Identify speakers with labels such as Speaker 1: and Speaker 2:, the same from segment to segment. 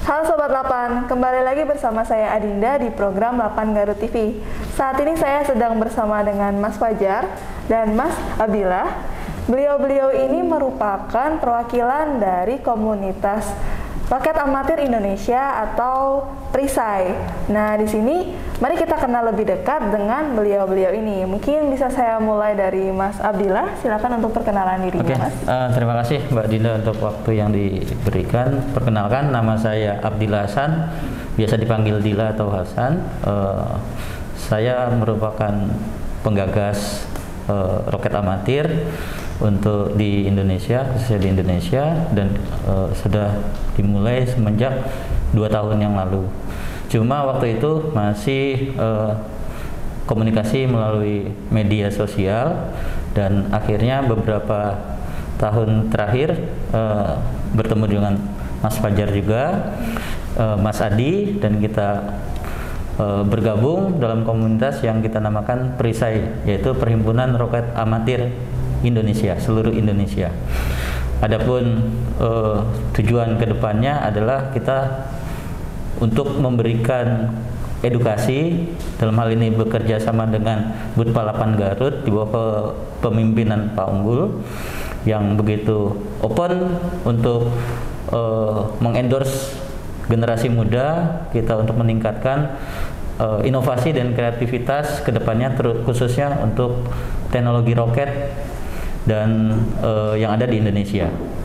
Speaker 1: Halo Sobat Lapan, kembali lagi bersama saya Adinda di program Lapan Garut TV. Saat ini saya sedang bersama dengan Mas Fajar dan Mas Abdillah. Beliau-beliau ini merupakan perwakilan dari komunitas Roket Amatir Indonesia atau Perisai. Nah, di sini mari kita kenal lebih dekat dengan beliau-beliau ini. Mungkin bisa saya mulai dari Mas Abdillah. Silakan untuk perkenalan dirinya, Mas.
Speaker 2: Terima kasih Mbak Dinda untuk waktu yang diberikan. Perkenalkan, nama saya Abdillah Hasan, biasa dipanggil Dila atau Hasan. Saya merupakan penggagas roket amatir untuk di Indonesia, khususnya di Indonesia, dan sudah dimulai semenjak 2 tahun yang lalu. Cuma waktu itu masih komunikasi melalui media sosial, dan akhirnya beberapa tahun terakhir bertemu dengan Mas Fajar juga, Mas Adi, dan kita bergabung dalam komunitas yang kita namakan Perisai, yaitu Perhimpunan Roket Amatir Indonesia, seluruh Indonesia. Adapun tujuan kedepannya adalah kita untuk memberikan edukasi, dalam hal ini bekerja sama dengan Butpalapan Garut di bawah pemimpinan Pak Unggul yang begitu open untuk mengendorse generasi muda kita untuk meningkatkan inovasi dan kreativitas kedepannya, khususnya untuk teknologi roket dan yang ada di Indonesia.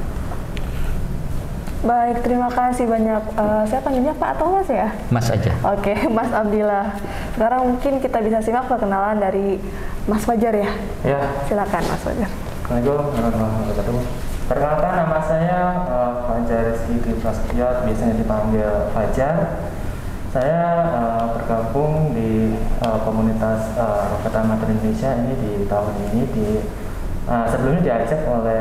Speaker 1: Baik, terima kasih banyak. Saya panggilnya Pak atau Mas ya?
Speaker 2: Mas aja.
Speaker 1: Oke, Mas Abdillah. Sekarang mungkin kita bisa simak perkenalan dari Mas Fajar ya?
Speaker 3: Ya.
Speaker 1: Silakan Mas Fajar.
Speaker 3: Assalamualaikum warahmatullahi wabarakatuh. Perkenalkan, nama saya Fajar Rizky Prasetyo, biasanya dipanggil Fajar. Saya bergabung di komunitas Roket Amatir Indonesia ini di tahun ini. Sebelumnya diajak oleh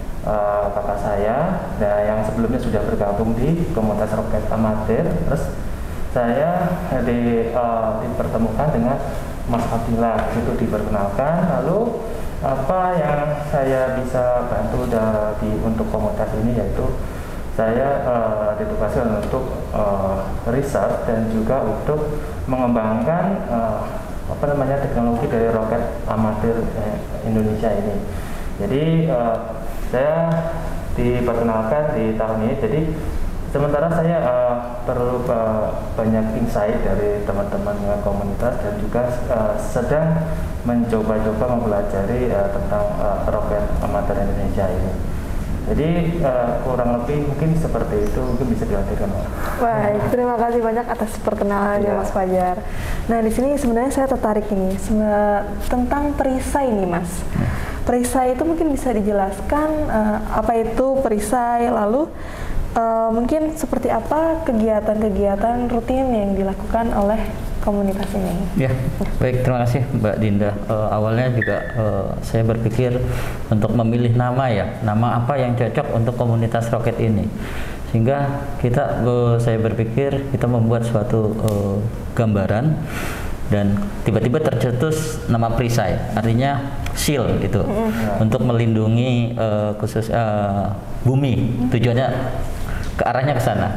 Speaker 3: kakak saya, dan yang sebelumnya sudah bergabung di komunitas Roket Amatir. Terus saya dipertemukan dengan Mas Abdillah, itu diperkenalkan. Lalu apa yang saya bisa bantu untuk komunitas ini, yaitu saya ditugaskan untuk riset dan juga untuk mengembangkan teknologi dari roket amatir Indonesia ini. Jadi saya diperkenalkan di tahun ini. Jadi sementara saya perlu banyak insight dari teman-teman komunitas, dan juga sedang mencoba-coba mempelajari tentang roket amatir Indonesia ini. Jadi kurang lebih mungkin seperti itu, mungkin bisa dilakukan.
Speaker 1: Baik, terima kasih banyak atas perkenalannya Mas Fajar. Nah, di sini sebenarnya saya tertarik ini tentang perisai nih, Mas. Perisai itu mungkin bisa dijelaskan apa itu perisai, lalu mungkin seperti apa kegiatan-kegiatan rutin yang dilakukan oleh komunitas ini.
Speaker 2: Ya, baik, terima kasih Mbak Dinda. Awalnya juga saya berpikir untuk memilih nama apa yang cocok untuk komunitas roket ini, sehingga saya berpikir kita membuat suatu gambaran, dan tiba-tiba tercetus nama Perisai, artinya shield itu, untuk melindungi khusus bumi, tujuannya ke arahnya ke sana.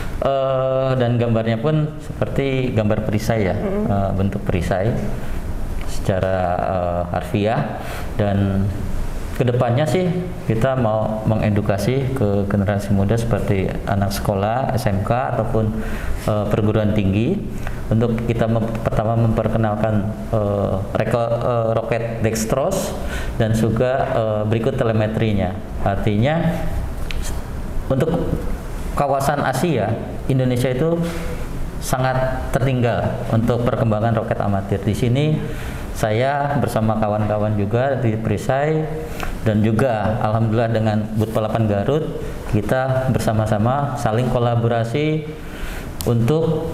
Speaker 2: Dan gambarnya pun seperti gambar perisai ya, bentuk perisai secara harfiah. Dan kedepannya sih kita mau mengedukasi ke generasi muda seperti anak sekolah, SMK ataupun perguruan tinggi, untuk kita pertama memperkenalkan roket dextrose, dan juga berikut telemetrinya. Artinya untuk kawasan Asia, Indonesia itu sangat tertinggal untuk perkembangan roket amatir. Di sini saya bersama kawan-kawan juga di Perisai, dan juga alhamdulillah dengan Butpalapan Garut, kita bersama-sama saling kolaborasi untuk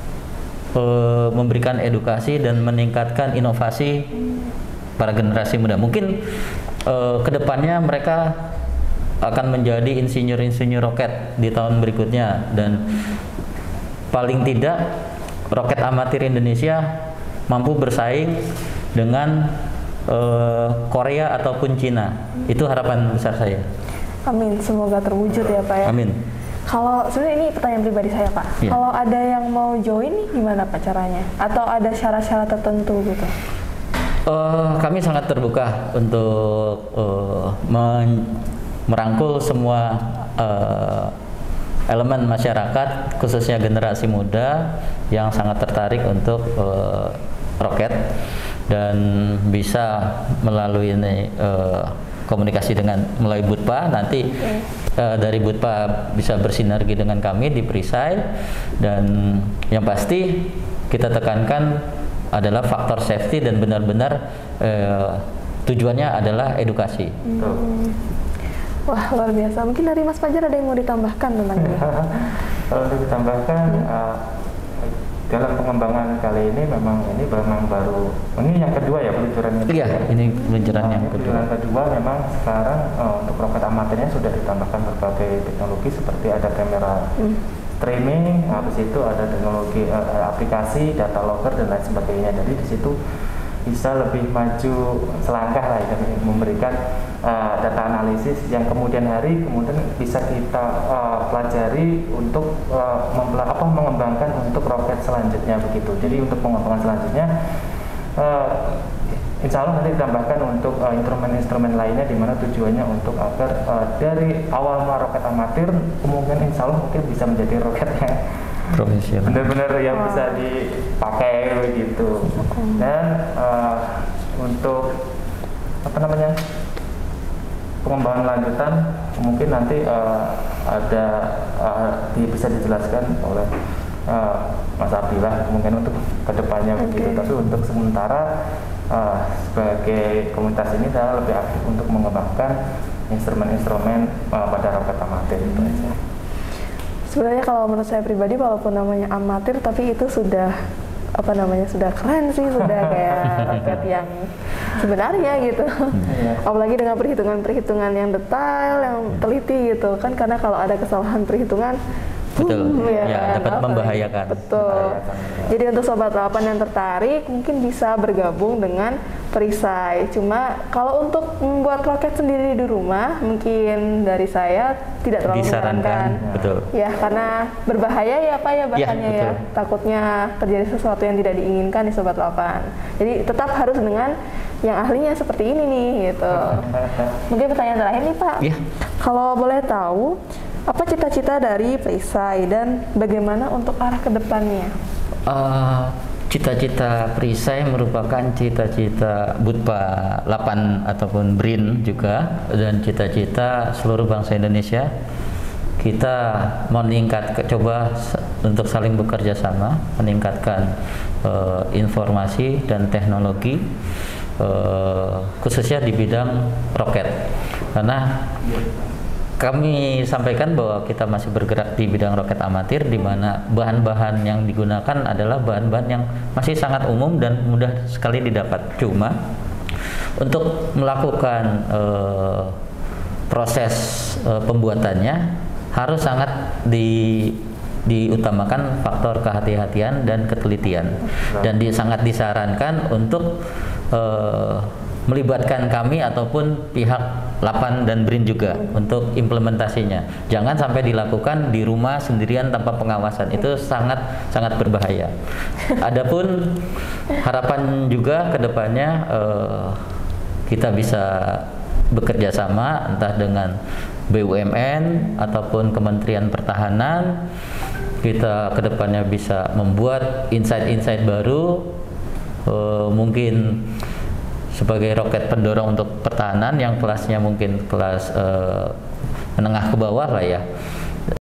Speaker 2: memberikan edukasi dan meningkatkan inovasi para generasi muda. Mungkin kedepannya mereka akan menjadi insinyur-insinyur roket di tahun berikutnya, dan paling tidak roket amatir Indonesia mampu bersaing dengan Korea ataupun Cina. Itu harapan besar saya.
Speaker 1: Amin, semoga terwujud ya Pak ya.
Speaker 2: Amin.
Speaker 1: Kalau sebenarnya ini pertanyaan pribadi saya Pak,
Speaker 2: Iya.
Speaker 1: kalau ada yang mau join nih gimana Pak caranya? Atau ada syarat-syarat tertentu gitu?
Speaker 2: Kami sangat terbuka untuk merangkul semua elemen masyarakat, khususnya generasi muda yang sangat tertarik untuk roket dan bisa melalui ini komunikasi dengan melalui Budpa. Nanti dari Budpa bisa bersinergi dengan kami di Perisai, dan yang pasti kita tekankan adalah faktor safety dan benar-benar tujuannya adalah edukasi.
Speaker 1: Wah, luar biasa. Mungkin dari Mas Fajar ada yang mau ditambahkan tentang ini?
Speaker 3: Kalau untuk ditambahkan, dalam pengembangan kali ini memang baru, ini yang kedua ya peluncurannya.
Speaker 2: Iya, ini peluncuran yang kedua.
Speaker 3: Peluncuran kedua memang sekarang untuk roket amatirnya sudah ditambahkan berbagai teknologi seperti ada kamera streaming, habis itu ada teknologi aplikasi, data logger dan lain sebagainya. Jadi di situ bisa lebih maju selangkah lah ya, memberikan data analisis yang kemudian hari bisa kita pelajari untuk mengembangkan untuk roket selanjutnya begitu. Jadi untuk pengembangan selanjutnya insya Allah nanti ditambahkan untuk instrumen-instrumen lainnya, di mana tujuannya untuk agar dari awal roket amatir kemungkinan insya Allah mungkin bisa menjadi roket yang
Speaker 2: Profesional.
Speaker 3: benar-benar yang bisa dipakai begitu. Dan untuk pengembangan lanjutan mungkin nanti bisa dijelaskan oleh Mas Abdillah mungkin untuk kedepannya begitu. Tapi untuk sementara sebagai komunitas ini saya lebih aktif untuk mengembangkan instrumen-instrumen pada roket amatir itu aja.
Speaker 1: Sebenarnya kalau menurut saya pribadi, walaupun namanya amatir, tapi itu sudah sudah keren sih, sudah kayak roket yang sebenarnya gitu. Apalagi dengan perhitungan-perhitungan yang detail, yang teliti gitu kan, karena kalau ada kesalahan perhitungan
Speaker 2: Betul,
Speaker 1: ya,
Speaker 2: ya dapat membahayakan.
Speaker 1: Betul. Jadi untuk Sobat 8 yang tertarik mungkin bisa bergabung dengan Perisai. Cuma kalau untuk membuat roket sendiri di rumah, mungkin dari saya tidak terlalu
Speaker 2: disarankan. Betul.
Speaker 1: Ya, karena berbahaya ya Pak ya bahkannya ya. Takutnya terjadi sesuatu yang tidak diinginkan di Sobat 8. Jadi tetap harus dengan yang ahlinya seperti ini nih gitu. Mungkin pertanyaan terakhir nih Pak.
Speaker 2: Iya.
Speaker 1: Kalau boleh tahu, apa cita-cita dari Perisai dan bagaimana untuk arah ke depannya?
Speaker 2: Cita-cita Perisai merupakan cita-cita Budpa 8 ataupun BRIN juga, dan cita-cita seluruh bangsa Indonesia. Kita coba untuk saling bekerja sama, meningkatkan informasi dan teknologi, khususnya di bidang roket. Karena kami sampaikan bahwa kita masih bergerak di bidang roket amatir, di mana bahan-bahan yang digunakan adalah bahan-bahan yang masih sangat umum dan mudah sekali didapat. Cuma untuk melakukan proses pembuatannya harus sangat diutamakan faktor kehati-hatian dan ketelitian, dan sangat disarankan untuk melibatkan kami ataupun pihak 8 dan BRIN juga untuk implementasinya. Jangan sampai dilakukan di rumah sendirian tanpa pengawasan, itu sangat berbahaya. Adapun harapan juga kedepannya kita bisa bekerja sama entah dengan BUMN ataupun Kementerian Pertahanan. Kita kedepannya bisa membuat insight-insight baru, mungkin sebagai roket pendorong untuk pertahanan yang kelasnya mungkin kelas menengah ke bawah lah ya.